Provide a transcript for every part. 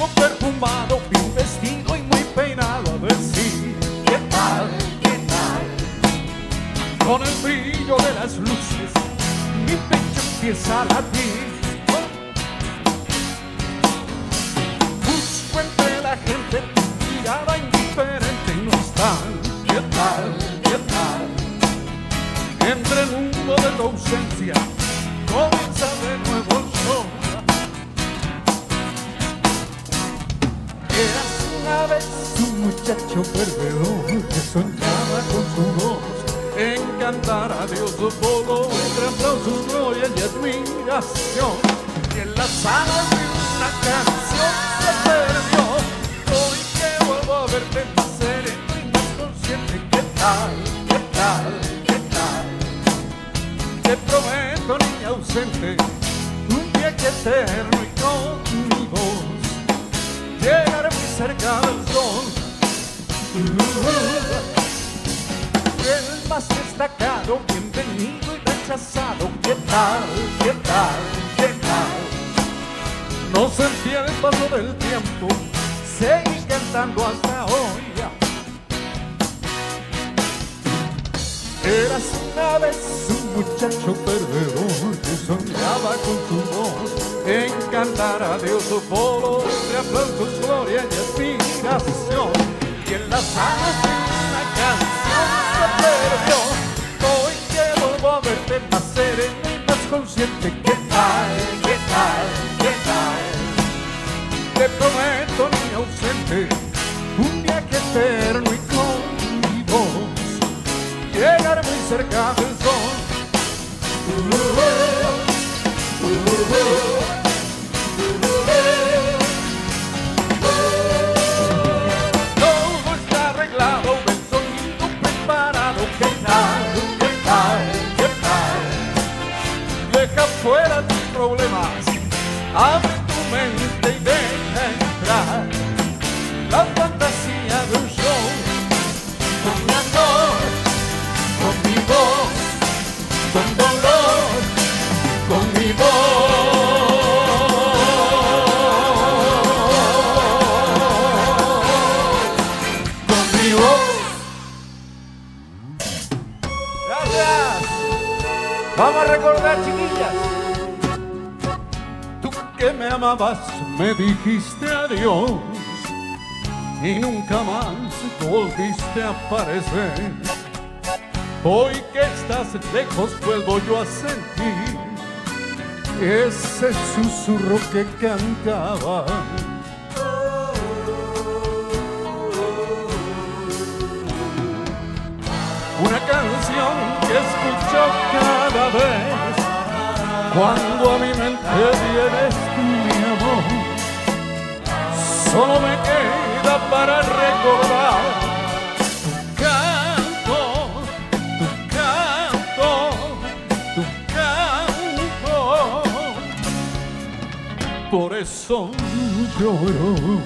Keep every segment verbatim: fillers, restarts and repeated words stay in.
Todo perfumado, bien vestido y muy peinado. A ver si, ¿qué tal? ¿Qué tal? Con el brillo de las luces mi pecho empieza a latir. Busco entre la gente mirada indiferente y no están. ¿Qué tal? ¿Qué tal? Entre el humo de tu ausencia comienza de nuevo el show. Eras una vez un muchacho perdedor que soñaba con su voz encantar a Dios solo entre aplausos, gloria y admiración. Y en las alas de una canción se perdió. Hoy que vuelvo a verte más sereno y más consciente. ¿Qué tal? ¿Qué tal? ¿Qué tal? Te prometo, niña ausente, un viaje eterno y con mi voz llegaré muy cerca del sol. El más destacado, bienvenido y rechazado. ¿Qué tal? ¿Qué tal? ¿Qué tal? No sentí el paso del tiempo, seguí cantando hasta hoy. Eras una vez un muchacho perdedor que soñaba con su voz encantar a Dios solo entre aplausos, gloria y admiración. Y en las alas de una canción se perdió. Hoy que vuelvo a verte más sereno y más consciente. ¿Qué tal? ¿Qué tal? ¿Qué tal? Te prometo, niña ausente, un viaje eterno y con mi voz llegar muy cerca del sol. Uh, uh, uh, uh, uh. Todo está arreglado, el sonido preparado. ¿Qué tal? ¿Qué tal? ¿Qué tal? Deja fuera tus problemas, abre tu mente y deja entrar la fantasía de un show. Con mi amor, con mi voz, con dolor, con mi voz. Con mi voz. Gracias. Vamos a recordar, chiquillas. Tú que me amabas, me dijiste adiós y nunca más volviste a aparecer. Hoy que estás lejos vuelvo yo a sentir ese susurro que cantaba. Una canción que escucho cada vez cuando a mi mente vienes tú, mi amor. Solo me queda para recordar tu canto, tu canto, tu canto. Por eso lloro.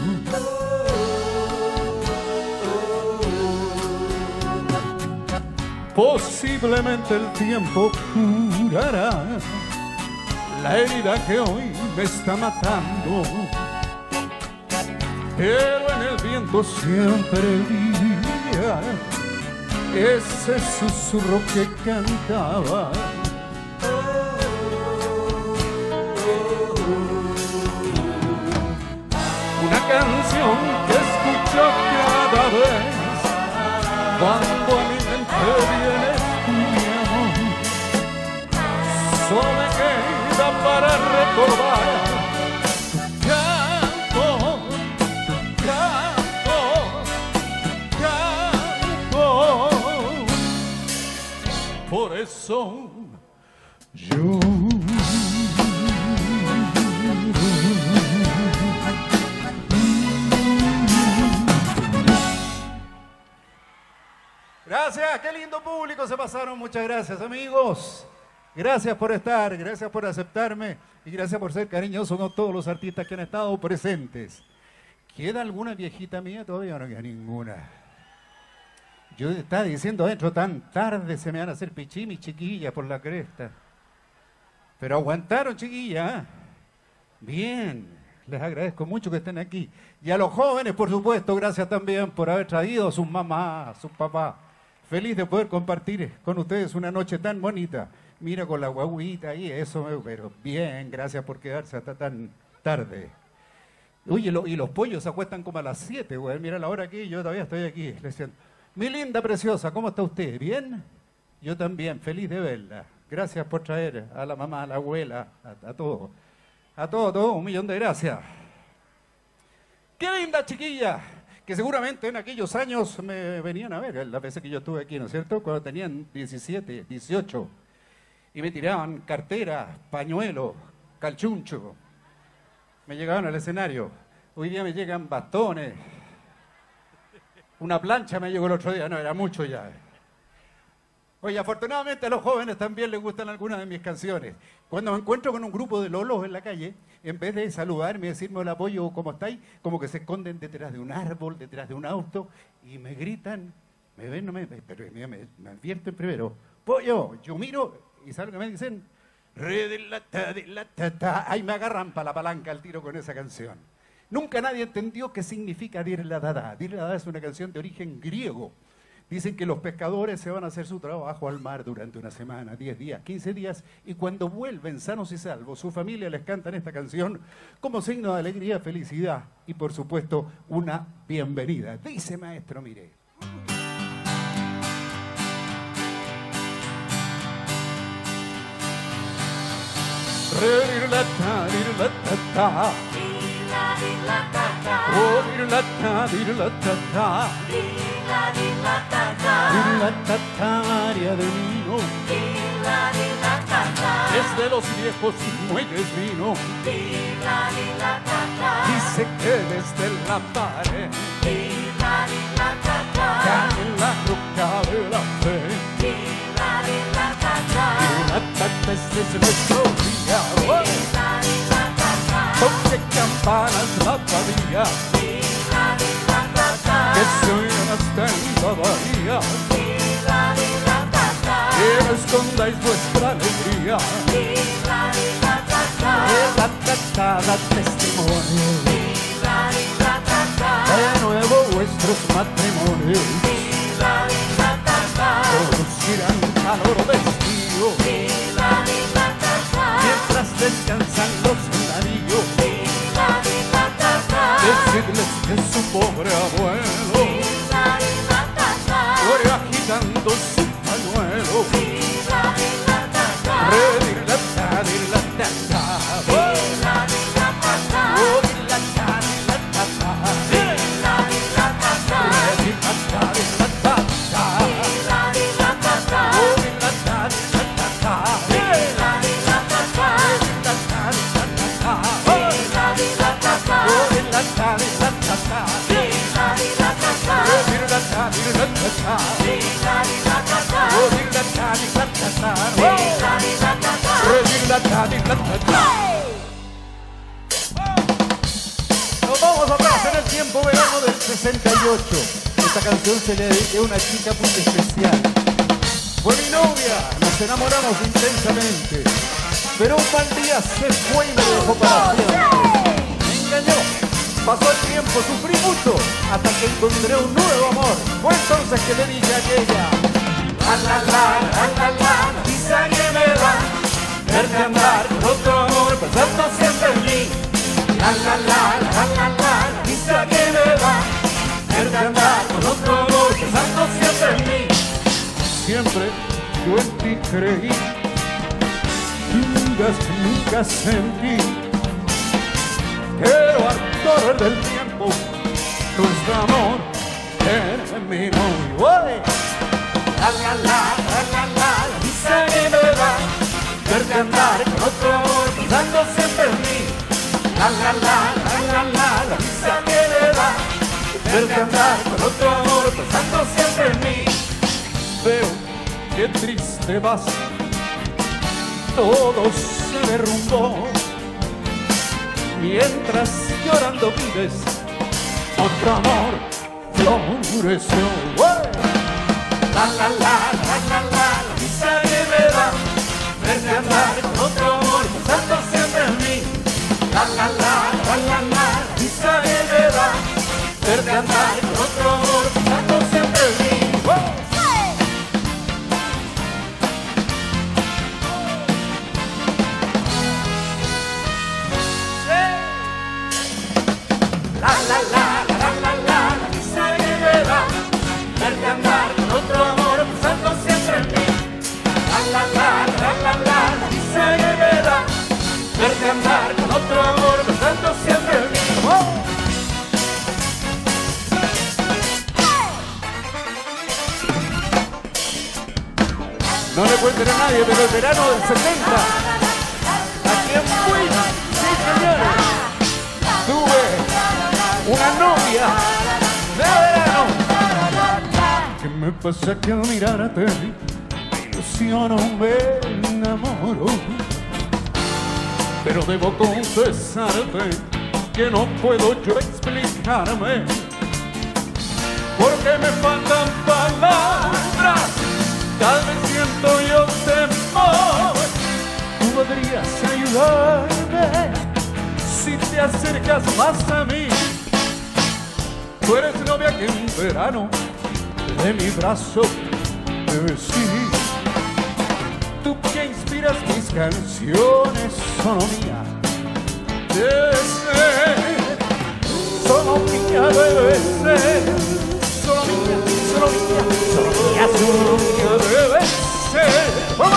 Posiblemente el tiempo curará la herida que hoy me está matando, pero en el viento siempre vivía ese susurro que cantaba. Una canción que escucho cada vez cuando a mi mente vienes tú, mi amor. Solo me queda para recordar tu canto, tu canto, tu canto. Por eso yo gracias, qué lindo público se pasaron, muchas gracias amigos, gracias por estar, gracias por aceptarme y gracias por ser cariñosos con todos los artistas que han estado presentes. ¿Queda alguna viejita mía? Todavía no queda ninguna. Yo estaba diciendo adentro, tan tarde se me van a hacer pichí mis chiquillas por la cresta. Pero aguantaron, chiquillas. Bien, Les agradezco mucho que estén aquí. Y a los jóvenes, por supuesto, gracias también por haber traído a sus mamás, a sus papás. Feliz de poder compartir con ustedes una noche tan bonita. Mira, con la guaguita ahí, eso, pero bien, gracias por quedarse hasta tan tarde. Oye, lo, y los pollos se acuestan como a las siete, güey. Mira la hora aquí, yo todavía estoy aquí. Le decían, mi linda preciosa, ¿cómo está usted? ¿Bien? Yo también, feliz de verla. Gracias por traer a la mamá, a la abuela, a, a todo. A todo, todo, un millón de gracias. ¡Qué linda chiquilla! Que seguramente en aquellos años me venían a ver, las veces que yo estuve aquí, ¿no es cierto? Cuando tenían diecisiete, dieciocho. Y me tiraban cartera, pañuelo, calchuncho. Me llegaban al escenario. Hoy día me llegan bastones. Una plancha me llegó el otro día, no, era mucho ya. Oye, afortunadamente a los jóvenes también les gustan algunas de mis canciones. Cuando me encuentro con un grupo de lolos en la calle, en vez de saludarme y decirme hola pollo, ¿cómo estáis? Como que se esconden detrás de un árbol, detrás de un auto, y me gritan, me ven, no me, pero me, me, me advierten primero, pollo, yo miro, y ¿saben lo que me dicen? Ahí me agarran para la palanca al tiro con esa canción. Nunca nadie entendió qué significa dir la dada. Dir la dada es una canción de origen griego. Dicen que los pescadores se van a hacer su trabajo al mar durante una semana, diez días, quince días, y cuando vuelven sanos y salvos, su familia les cantan esta canción como signo de alegría, felicidad y, por supuesto, una bienvenida. Dice, maestro, mire. María de vino, desde los viejos muelles vino, dice que desde la pared cae la roca de la fe, y la tata es desde nuestro día, toque campanas la pavía, que se oigan hasta en la bahía, que no escondáis vuestra alegría, que la tata da testimonio, de nuevo vuestros matrimonios, producirán calor de estío, mientras descansan los navíos. Decirles que su pobre abuelo muere agitando su pañuelo. Nos vamos atrás en el tiempo verano del sesenta y ocho. Esta canción se le dedica a una chica muy especial. Fue mi novia, nos enamoramos intensamente, pero un mal día se fue y me dejó para siempre. Me engañó, pasó el tiempo, sufrí mucho, hasta que encontré un nuevo amor. Fue entonces que le dije a aquella: la la la, la la la, quizá que me da verte andar con otro amor, pensando siempre en mí. La la la, la la la, quizá que me da verte andar con otro amor, pensando siempre en mí. Siempre yo en ti creí, digas que nunca sentí que lo ardor del tiempo nuestro amor terminó. La la la, la la la, quizá que me da verte andar con otro amor, pensando siempre en mí. La la la, la la la, la risa que me da verte andar con otro amor, pensando siempre en mí. Veo que triste vas, todo se derrumbó, mientras llorando vives, otro amor floreció. La la la, la la la, la risa que me da verte andar con otro amor, pensando siempre en mí. La la la, la la verte andar con otro amor pensando siempre en mí. ¡Oh! La la la la la la la, dice que me da verte andar con otro amor pensando siempre en mí. La la la la la la la, dice que me da verte andar con otro amor pensando siempre en mí. ¡Oh! No le cuenten a nadie, pero el verano del setenta, aquí en Buina, sí señores, tuve una novia de verano. ¿Qué me pasa que al mirarte me ilusiono, me enamoro? Pero debo confesarte que no puedo yo explicarme, porque me faltan palabras, tal vez siento yo temor. Tú podrías ayudarme si te acercas más a mí. Tú eres novia que en verano de mi brazo te besí. Tú que inspiras mis canciones, solo mía debe ser, solo mía debe ser, solo mía, solo mía, solo mía, solo mía debe ser. ¡Vamos!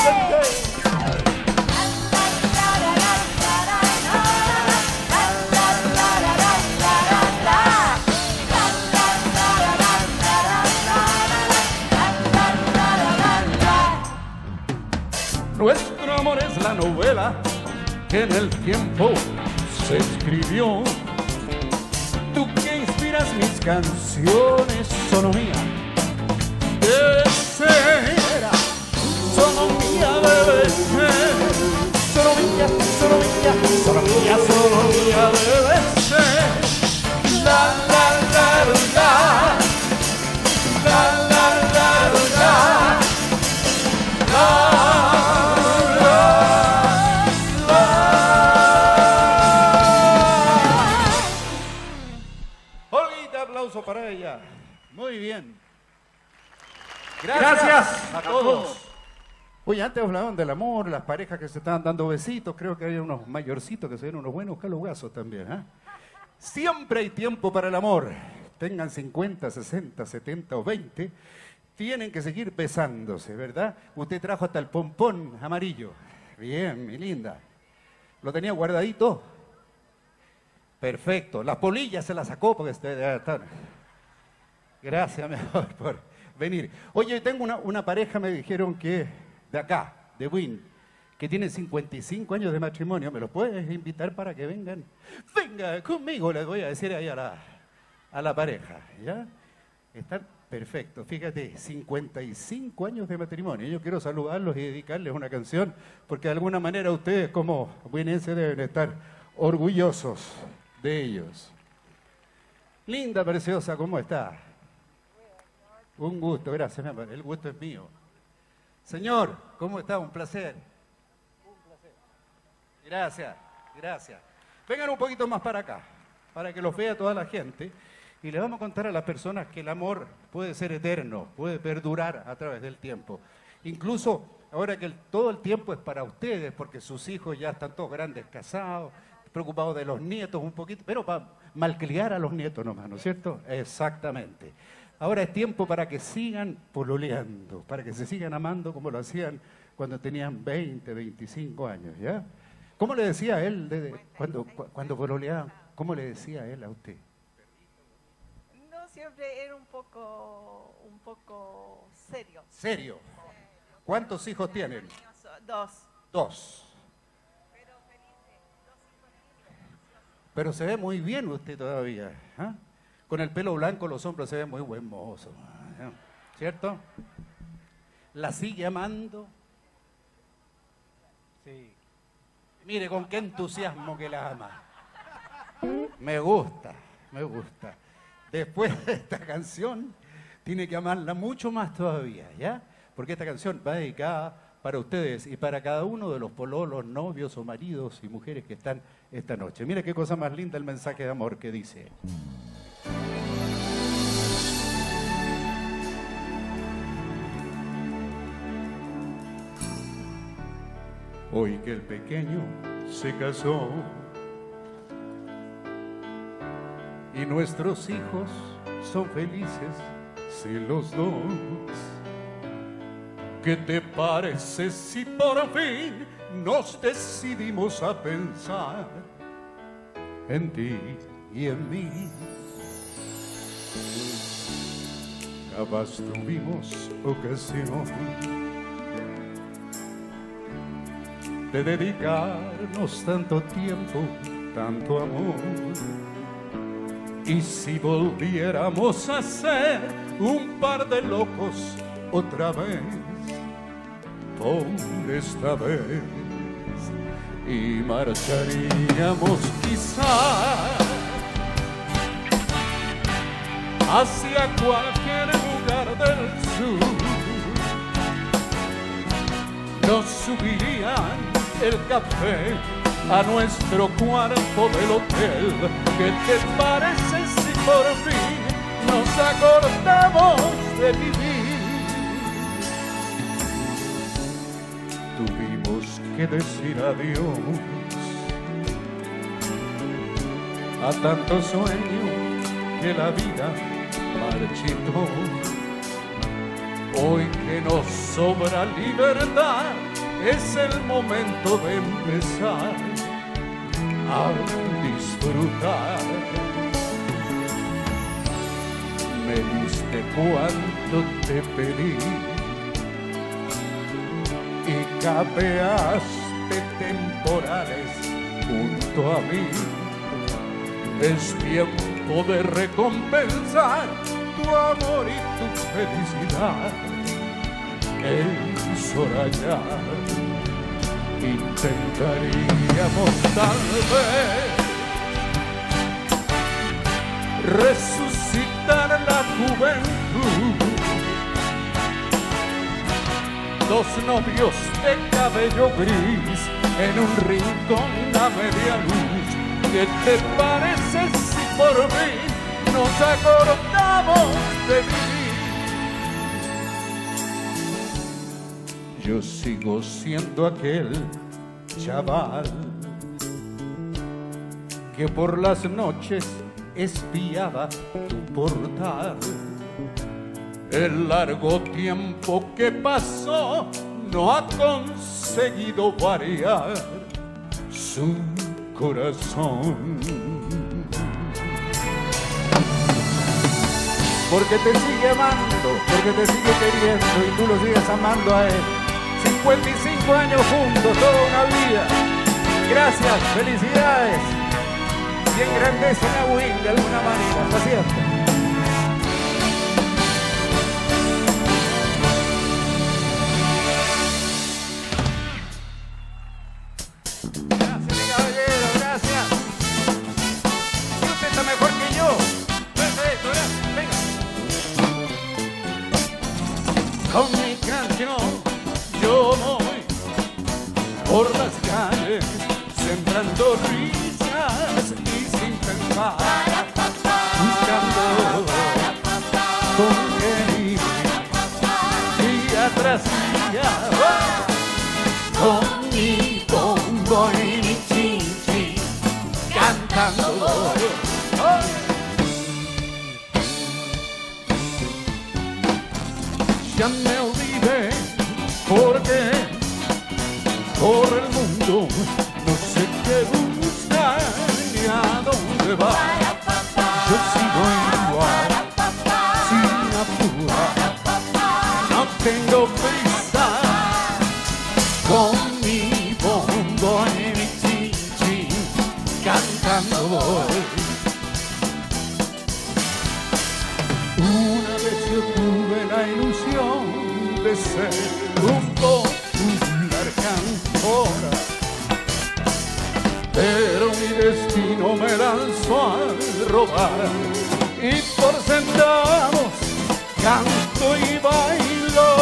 Nuestro amor es la novela que en el tiempo se escribió. Tú que inspiras mis canciones, solo mía debe ser, solo mía debe ser, solo mía, solo mía, solo mía, solo mía debe ser. La la la la, la la la la, la. Para ella. Muy bien. Gracias, Gracias a, a todos. todos. Oye, antes hablaban del amor, las parejas que se estaban dando besitos. Creo que hay unos mayorcitos que se ven unos buenos calogazos también. ¿eh? Siempre hay tiempo para el amor. Tengan cincuenta, sesenta, setenta o veinte. Tienen que seguir besándose, ¿verdad? Usted trajo hasta el pompón amarillo. Bien, mi linda. ¿Lo tenía guardadito? Perfecto. Las polillas se las sacó porque usted... Gracias, mejor, por venir. Oye, tengo una, una pareja, me dijeron que de acá, de Buin, que tienen cincuenta y cinco años de matrimonio. ¿Me los puedes invitar para que vengan? Venga conmigo, les voy a decir ahí a la, a la pareja. ¿Ya? Están perfectos. Fíjate, cincuenta y cinco años de matrimonio. Yo quiero saludarlos y dedicarles una canción, porque de alguna manera ustedes como buinenses deben estar orgullosos de ellos. Linda, preciosa, ¿cómo está? Un gusto, gracias, mi amor. El gusto es mío. Señor, ¿cómo está? Un placer. Un placer. Gracias, gracias. Vengan un poquito más para acá, para que los vea toda la gente. Y le vamos a contar a las personas que el amor puede ser eterno, puede perdurar a través del tiempo. Incluso ahora que el, todo el tiempo es para ustedes, porque sus hijos ya están todos grandes, casados, preocupados de los nietos un poquito, pero para malcriar a los nietos nomás, ¿no es cierto? Exactamente. Ahora es tiempo para que sigan pololeando, para que se sigan amando como lo hacían cuando tenían veinte, veinticinco años, ¿ya? ¿Cómo le decía a él de, de, cuando, cuando pololeaban? ¿Cómo le decía a él a usted? No, siempre era un poco, un poco serio. ¿Serio? ¿Cuántos hijos tienen? Dos. Dos. Pero se ve muy bien usted todavía, ¿eh? Con el pelo blanco los hombros se ven muy buen mozo, ¿cierto? ¿La sigue amando? Sí. Mire con qué entusiasmo que la ama. Me gusta, me gusta. Después de esta canción, tiene que amarla mucho más todavía, ¿ya? Porque esta canción va dedicada para ustedes y para cada uno de los pololos, novios o maridos y mujeres que están esta noche. Mira qué cosa más linda el mensaje de amor que dice. Hoy que el pequeño se casó y nuestros hijos son felices, si los dos. ¿Qué te parece si por fin nos decidimos a pensar en ti y en mí? Jamás tuvimos ocasión de dedicarnos tanto tiempo, tanto amor. Y si volviéramos a ser un par de locos otra vez, por esta vez, y marcharíamos quizá hacia cualquier lugar del sur. Nos subirían el café a nuestro cuarto del hotel. ¿Qué te parece si por fin nos acordamos de vivir? Tuvimos que decir adiós a tanto sueño que la vida marchitó. Hoy que nos sobra libertad, es el momento de empezar a disfrutar. Me diste cuanto te pedí y capeaste temporales junto a mí. Es tiempo de recompensar tu amor y tu felicidad. Es hora ya. Intentaríamos tal vez resucitar la juventud. Dos novios de cabello gris en un rincón a media luz. ¿Qué te parece si por mí nos acordamos de vivir? Yo sigo siendo aquel chaval que por las noches espiaba tu portal. El largo tiempo que pasó no ha conseguido variar su corazón. Porque te sigue amando, porque te sigue queriendo y tú lo sigues amando a él. cincuenta y cinco años juntos, toda una vida. Gracias, felicidades. Y engrandecen a Win de alguna manera, hasta siempre. Gracias, mi caballero, gracias. Y usted está mejor que yo. Perfecto, gracias, venga. Con mi canción yo voy por las calles sembrando risas y sin pensar, buscando con qué ir día tras día, con mi bombo y mi chin-chin cantando voy. Ya me olvidé porque por el mundo no sé qué buscar ni a dónde va. Yo sigo igual, sin apurar, no tengo prisa. Con mi bombo y mi chin-chin cantando voy. Una vez yo tuve la ilusión de ser un popular cantor, pero mi destino me lanzó a robar y por centavos canto y bailo.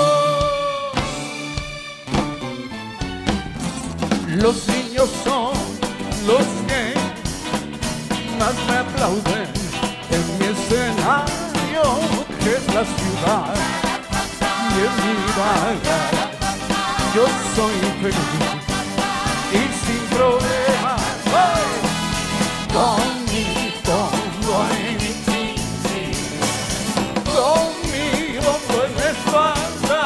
Los niños son los que más me aplauden en mi escenario, que es la ciudad, y en mi vaga yo soy feliz y sin problemas. ¡Hey! Con mi fondo en mi chichi, con mi hombro en la espalda,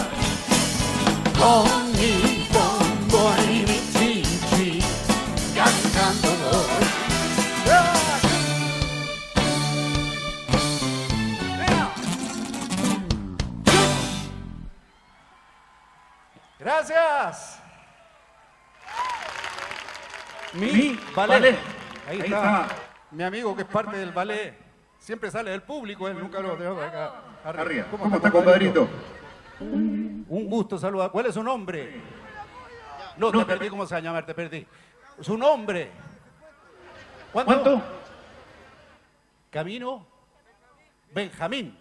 con mi fondo en mi chichi, cantando. Gracias. Mi, Mi ballet. ballet. Ahí, Ahí está. está. Mi amigo que es parte del ballet. Siempre sale del público, él nunca lo tenemos acá. Arriba. ¿Cómo está, compadrito? Un gusto saludar. ¿Cuál es su nombre? No, te No, perdí. ¿Cómo se va a llamar? Te perdí. Su nombre. ¿Cuánto? ¿Cuánto? Camino. Benjamín.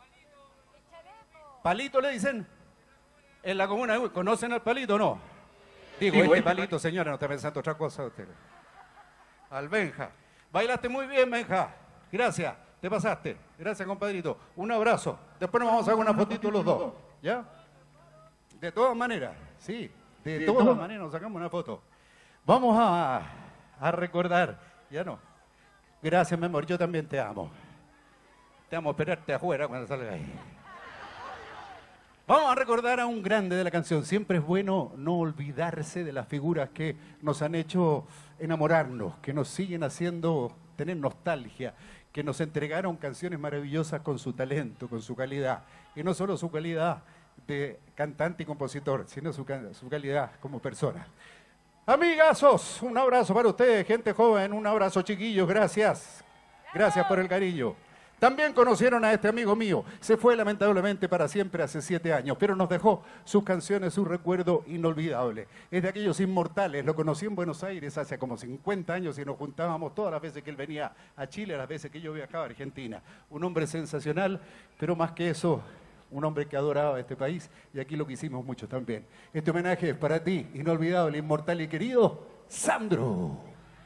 Palito le dicen. En la comuna, ¿conocen al Palito o no? Digo, Digo, este este Palito, señora, no está pensando otra cosa usted. Al Benja. Bailaste muy bien, Benja. Gracias, te pasaste. Gracias, compadrito. Un abrazo. Después nos vamos a hacer una fotito los dos. ¿Ya? De todas maneras, sí. De, De todas todas maneras nos sacamos una foto. Vamos a, a recordar. Ya no. Gracias, mi amor. Yo también te amo. Te amo esperarte afuera cuando salga ahí. Vamos a recordar a un grande de la canción. Siempre es bueno no olvidarse de las figuras que nos han hecho enamorarnos, que nos siguen haciendo tener nostalgia, que nos entregaron canciones maravillosas con su talento, con su calidad. Y no solo su calidad de cantante y compositor, sino su, su calidad como persona. Amigazos, un abrazo para ustedes, gente joven, un abrazo chiquillos, gracias. Gracias por el cariño. También conocieron a este amigo mío. Se fue lamentablemente para siempre hace siete años, pero nos dejó sus canciones, su recuerdo inolvidable. Es de aquellos inmortales. Lo conocí en Buenos Aires hace como cincuenta años y nos juntábamos todas las veces que él venía a Chile, las veces que yo viajaba a Argentina. Un hombre sensacional, pero más que eso, un hombre que adoraba este país y aquí lo quisimos mucho también. Este homenaje es para ti, inolvidable, inmortal y querido, Sandro.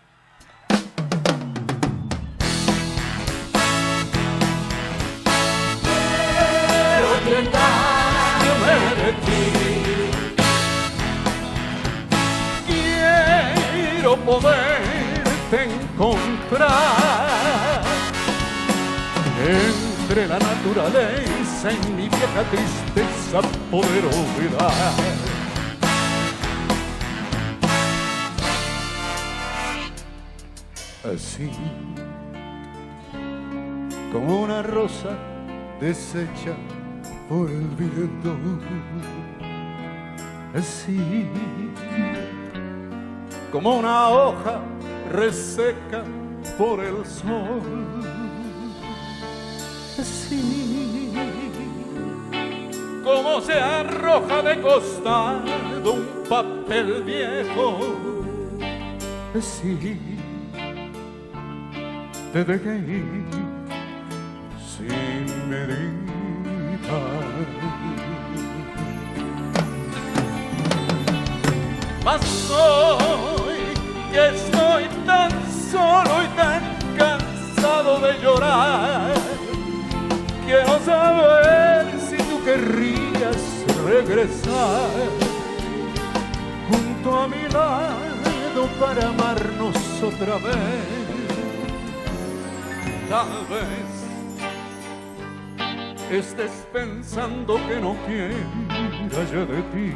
De ti. Quiero poderte encontrar entre la naturaleza y mi vieja tristeza poder olvidar. Así como una rosa deshecha por el viento, así como una hoja reseca por el sol, así como se arroja de costado un papel viejo, así te dejé ir sin medir. Mas hoy que estoy tan solo y tan cansado de llorar, quiero saber si tú querrías regresar junto a mi lado para amarnos otra vez. Tal vez estés pensando que no quiera ya de ti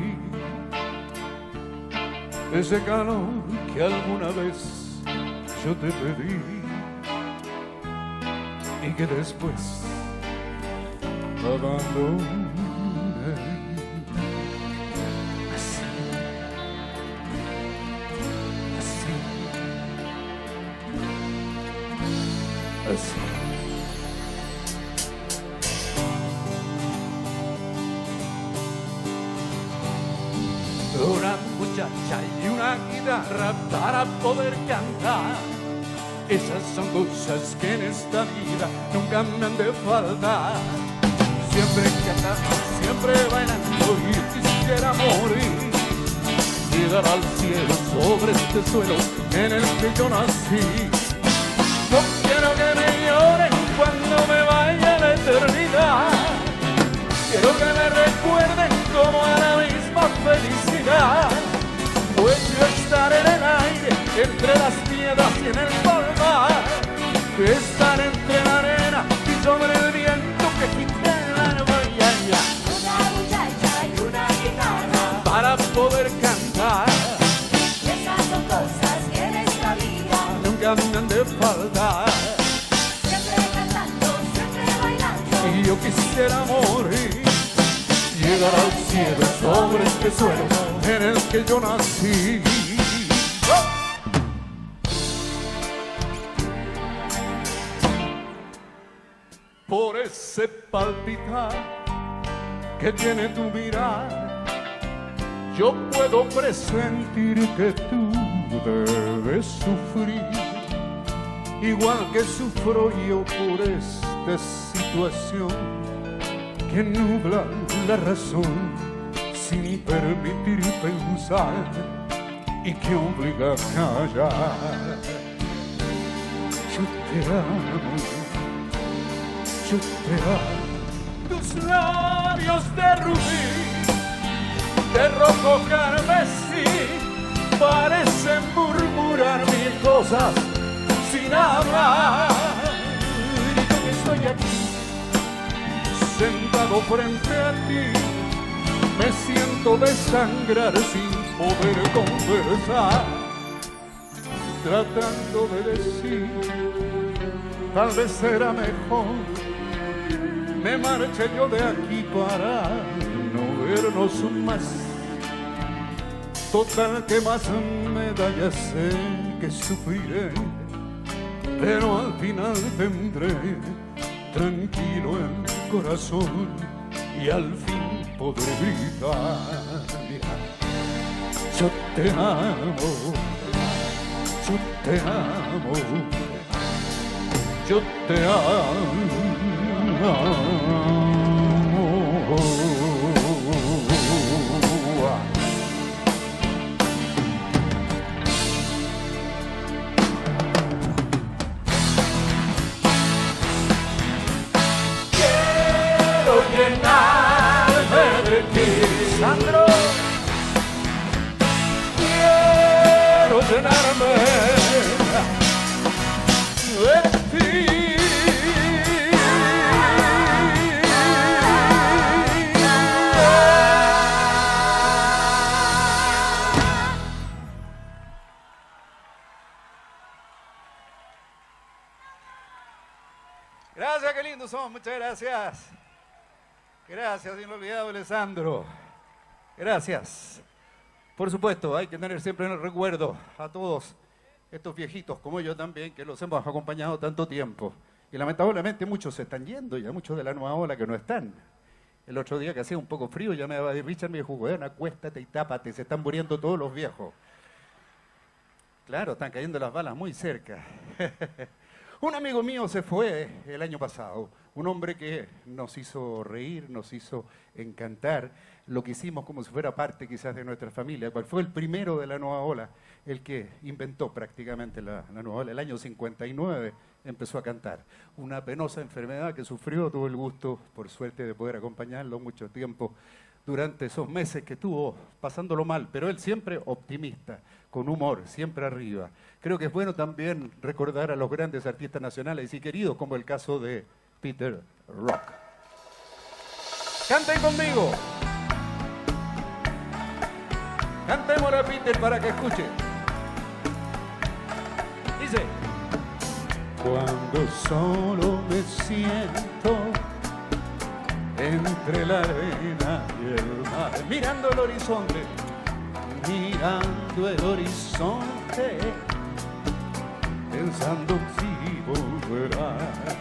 ese calor que alguna vez yo te pedí y que después abandoné. Así, así, así. Una muchacha y una guitarra para poder cantar. Esas son cosas que en esta vida nunca me han de faltar. Siempre cantando, siempre bailando y quisiera morir. Llegar al cielo sobre este suelo en el que yo nací. No quiero que me lloren cuando me vaya la eternidad. Quiero que me recuerden como a la misma felicidad. las piedras y en el polvar, estar entre la arena y sobre el viento que quita la mañana. Una muchacha y una guitarra Para poder cantar, esas son cosas que en esta vida nunca me han de faltar. siempre cantando, siempre bailando. Y yo quisiera morir, llegar al cielo sobre este suelo en el que yo nací. Por ese palpitar que tiene tu mirar, yo puedo presentir que tú debes sufrir, igual que sufro yo por esta situación que nubla la razón sin permitir pensar y que obliga a callar. Yo te amo, yo te amo. Tus labios de rubí, de rojo carmesí, parecen murmurar mil cosas sin hablar. Y yo que estoy aquí, sentado frente a ti, me siento desangrar sin poder conversar, tratando de decir, tal vez será mejor me marche yo de aquí para no vernos más. Total, que más me da, ya sé que sufriré, pero al final tendré tranquilo el corazón y al fin podré gritar. Yo te amo, yo te amo, yo te amo. Quiero llenarme de ti, Sandro. Quiero llenarme de ti. Gracias, qué lindos son, muchas gracias. Gracias, inolvidable Sandro. Gracias. Por supuesto, hay que tener siempre en el recuerdo a todos estos viejitos, como yo también, que los hemos acompañado tanto tiempo. Y lamentablemente muchos se están yendo, ya muchos de la nueva ola que no están. El otro día que hacía un poco frío, ya me daba Richard, me dijo, bueno, acuéstate y tápate, se están muriendo todos los viejos. Claro, están cayendo las balas muy cerca. Un amigo mío se fue el año pasado, un hombre que nos hizo reír, nos hizo encantar, lo que hicimos como si fuera parte quizás de nuestra familia, cual fue el primero de la nueva ola, el que inventó prácticamente la, la nueva ola. El año cincuenta y nueve empezó a cantar. Una penosa enfermedad que sufrió, tuvo el gusto, por suerte, de poder acompañarlo mucho tiempo durante esos meses que estuvo pasándolo mal, pero él siempre optimista, con humor, siempre arriba. Creo que es bueno también recordar a los grandes artistas nacionales y queridos, como el caso de Peter Rock. ¡Canten conmigo! Cantémosle a Peter para que escuche. Dice: cuando solo me siento entre la arena y el mar, mirando el horizonte, mirando el horizonte, pensando si volverás.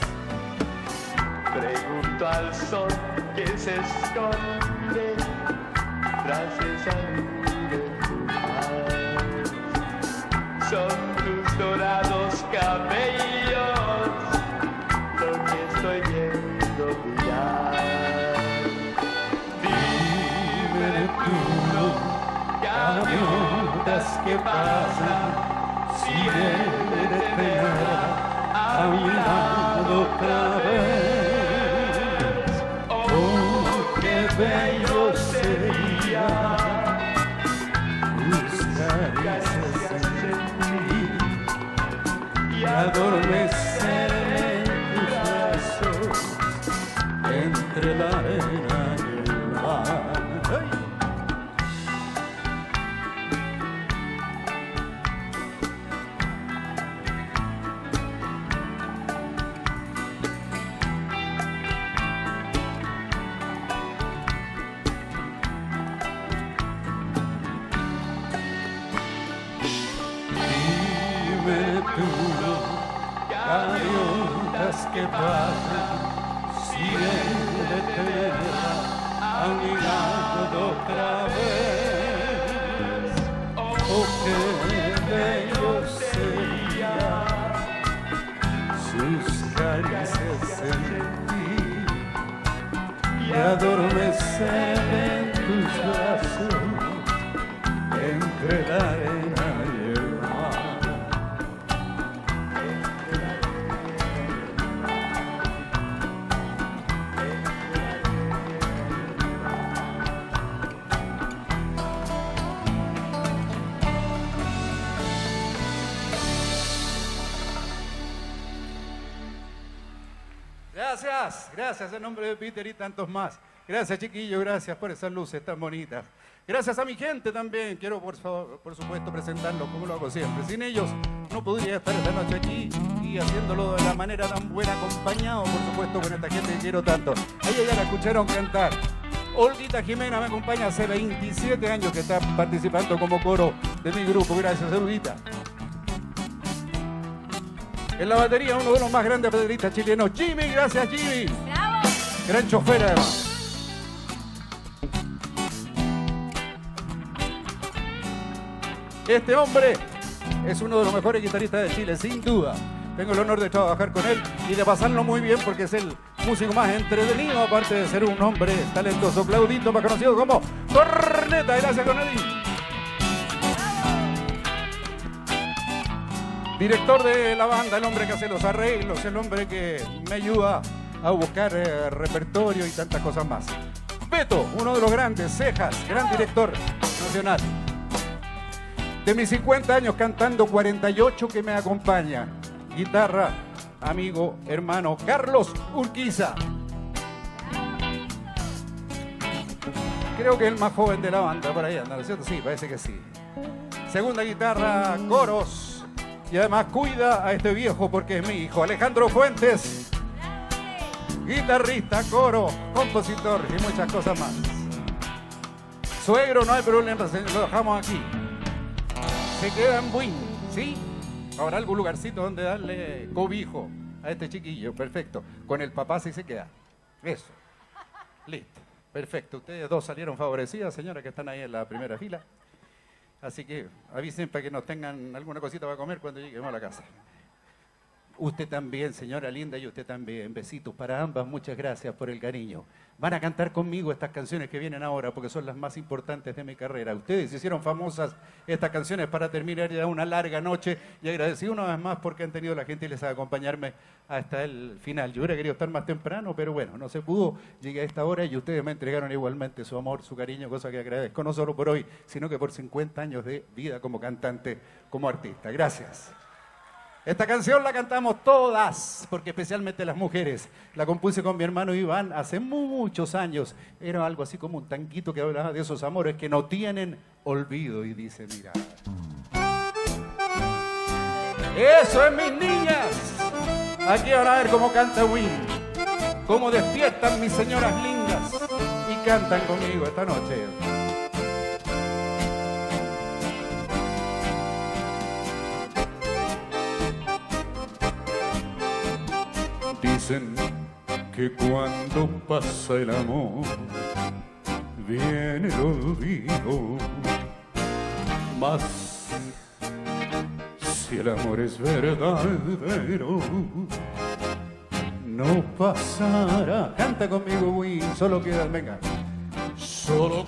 Pregunto al sol que se esconde tras esa nube fugaz. Son tus dorados cabellos lo que estoy viendo brillar. Dime tú, gaviotas que pasan, si he de tener a mi lado otra vez. Oh, qué bello sería tus caricias en mí. adormecer en tus brazos entre la arena y el mar. ¡Ay! Gaviotas que pasan siguen de tierra a mi lado otra vez. Oh, qué bello sería sus caricias sentir y adormecer en tus brazos entre la arena y el mar. Gracias, gracias en nombre de Peter y tantos más. Gracias, chiquillo, gracias por esas luces tan bonitas. Gracias a mi gente también. Quiero, por favor, por supuesto, presentarlos como lo hago siempre. Sin ellos no podría estar esta noche aquí y haciéndolo de la manera tan buena, acompañado, por supuesto, con esta gente que quiero tanto. A ella ya la escucharon cantar. Olguita Jimena me acompaña hace veintisiete años que está participando como coro de mi grupo. Gracias, Olguita. En la batería, uno de los más grandes bateristas chilenos, Jimmy. Gracias, Jimmy. ¡Bravo! Gran chofer, además. Este hombre es uno de los mejores guitarristas de Chile, sin duda. Tengo el honor de trabajar con él y de pasarlo muy bien porque es el músico más entretenido, aparte de ser un hombre talentoso. Claudito, más conocido como Corneta. Gracias, Cornetín. Director de la banda, el hombre que hace los arreglos, el hombre que me ayuda a buscar eh, repertorio y tantas cosas más. Beto, uno de los grandes, Cejas, gran director nacional. De mis cincuenta años cantando, cuarenta y ocho que me acompaña. Guitarra, amigo, hermano, Carlos Urquiza. Creo que es el más joven de la banda, por ahí anda, ¿no es cierto? Sí, parece que sí. Segunda guitarra, coros. Y además cuida a este viejo porque es mi hijo. Alejandro Fuentes, guitarrista, coro, compositor y muchas cosas más. Suegro, no hay problema, lo dejamos aquí. Se queda en Buin, ¿sí? Habrá algún lugarcito donde darle cobijo a este chiquillo. Perfecto. Con el papá sí se queda. Eso. Listo. Perfecto. Ustedes dos salieron favorecidas, señora, que están ahí en la primera fila. Así que avisen para que nos tengan alguna cosita para comer cuando lleguemos a la casa. Usted también, señora linda, y usted también. Besitos para ambas. Muchas gracias por el cariño. Van a cantar conmigo estas canciones que vienen ahora porque son las más importantes de mi carrera. Ustedes hicieron famosas estas canciones para terminar ya una larga noche y agradecido una vez más porque han tenido la gentileza de acompañarme hasta el final. Yo hubiera querido estar más temprano, pero bueno, no se pudo. Llegué a esta hora y ustedes me entregaron igualmente su amor, su cariño, cosa que agradezco no solo por hoy, sino que por cincuenta años de vida como cantante, como artista. Gracias. Esta canción la cantamos todas, porque especialmente las mujeres. La compuse con mi hermano Iván hace muchos años. Era algo así como un tanquito que hablaba de esos amores que no tienen olvido. Y dice, mira. ¡Eso es, mis niñas! Aquí van a ver cómo canta Win. Cómo despiertan mis señoras lindas y cantan conmigo esta noche. Dicen que cuando pasa el amor viene el olvido, mas si el amor es verdadero no pasará. Canta conmigo, Win, solo queda, venga. Solo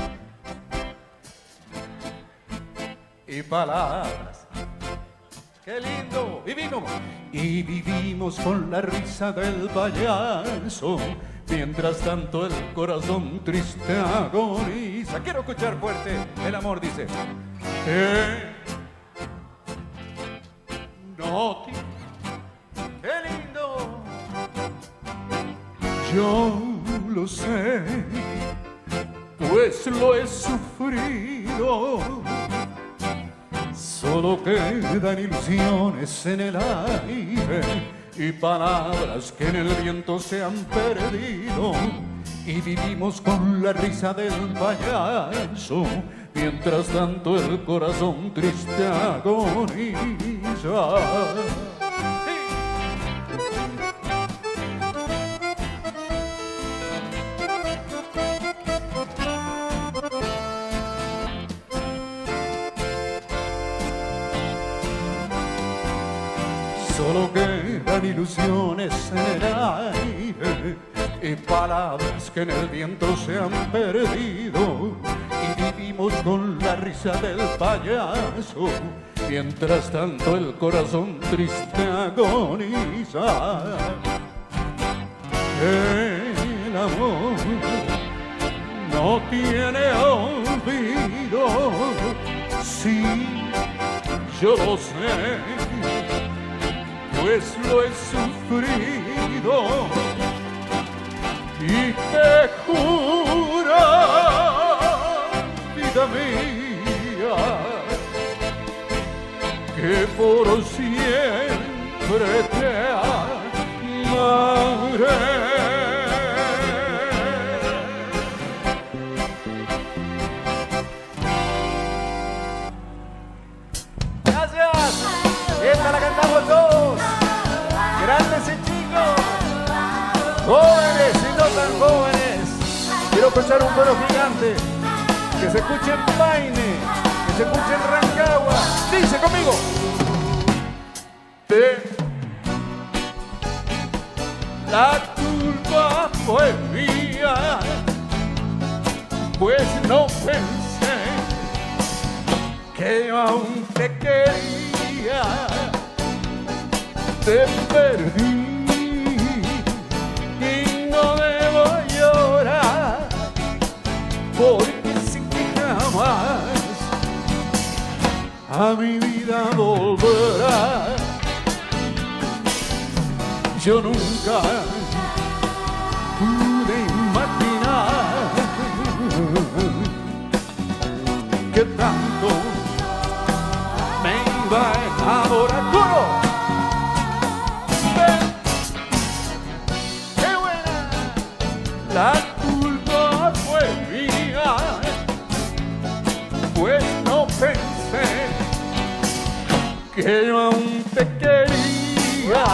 que y palabras. ¡Qué lindo! Vivimos. Y vivimos con la risa del payaso, mientras tanto el corazón triste agoniza. Quiero escuchar fuerte. El amor dice que no te Yo lo sé, pues lo he sufrido. Solo quedan ilusiones en el aire y palabras que en el viento se han perdido. Y vivimos con la risa del payaso, mientras tanto el corazón triste agoniza. Solo quedan ilusiones en el aire y palabras que en el viento se han perdido. Y vivimos con la risa del payaso, mientras tanto el corazón triste agoniza. El amor no tiene olvido, sí, yo lo sé, pues lo he sufrido. Y te juro, vida mía, que por siempre te amaré. Gracias. Esta la cantamos todos, grandes y chicos, jóvenes y no tan jóvenes. Quiero escuchar un coro gigante, que se escuche en Paine, que se escuche en Rancagua. Dice conmigo. Te... La culpa fue mía, pues no pensé que yo aún te quería. Te perdí y no debo llorar, porque sin que jamás a mi vida volverá. Yo nunca pude imaginar que tanto me iba a enamorar. ¡Coro! ¡Qué buena! La culpa fue mía, pues no pensé que yo aún te quería.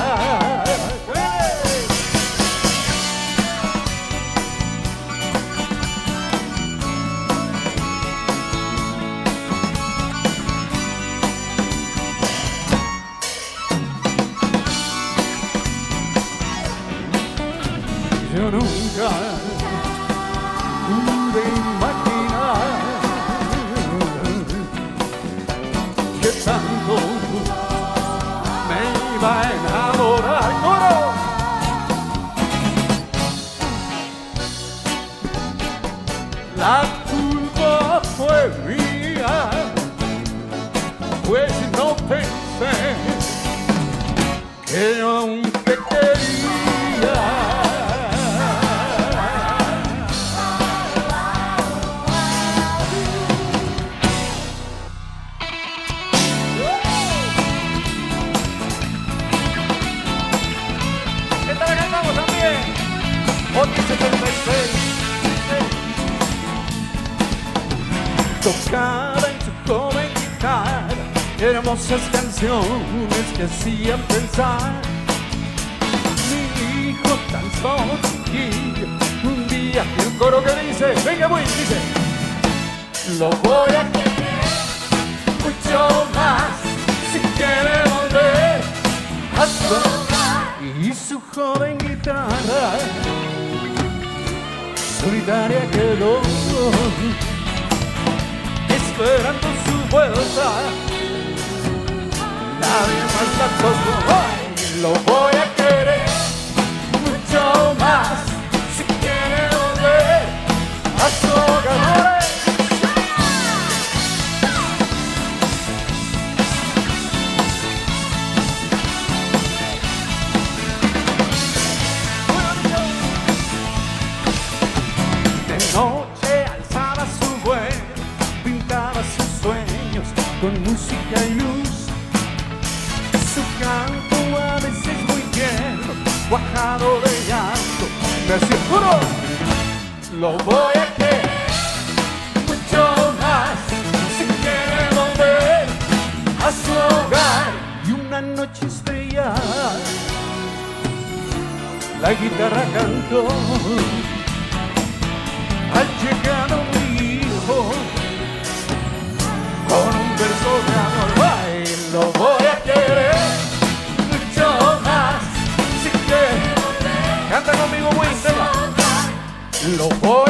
Yo nunca pude imaginar que tanto me iba a enamorar. ¡Coro! La culpa fue mía, pues no pensé que yo aún te quería. Tocaba en su joven guitarra hermosas canciones que hacían pensar. Mi hijo tan solo chiquillo, un día que el coro que dice, venga muy, dice, lo voy a querer mucho más si quiere volver a su hogar. Y su joven guitarra solitaria quedó, esperando su vuelta. Nadie más la tocó. ¡Ay! Lo voy a querer mucho más si quiere volver a su hogar. me aseguro, lo voy a querer mucho más. Si quiere volver a su hogar y una noche estrellada, la guitarra cantó. Ha llegado mi hijo con un verso de amor. Ay, lo voy a querer mucho más. Si quiere, canta conmigo muy serio. Lo voy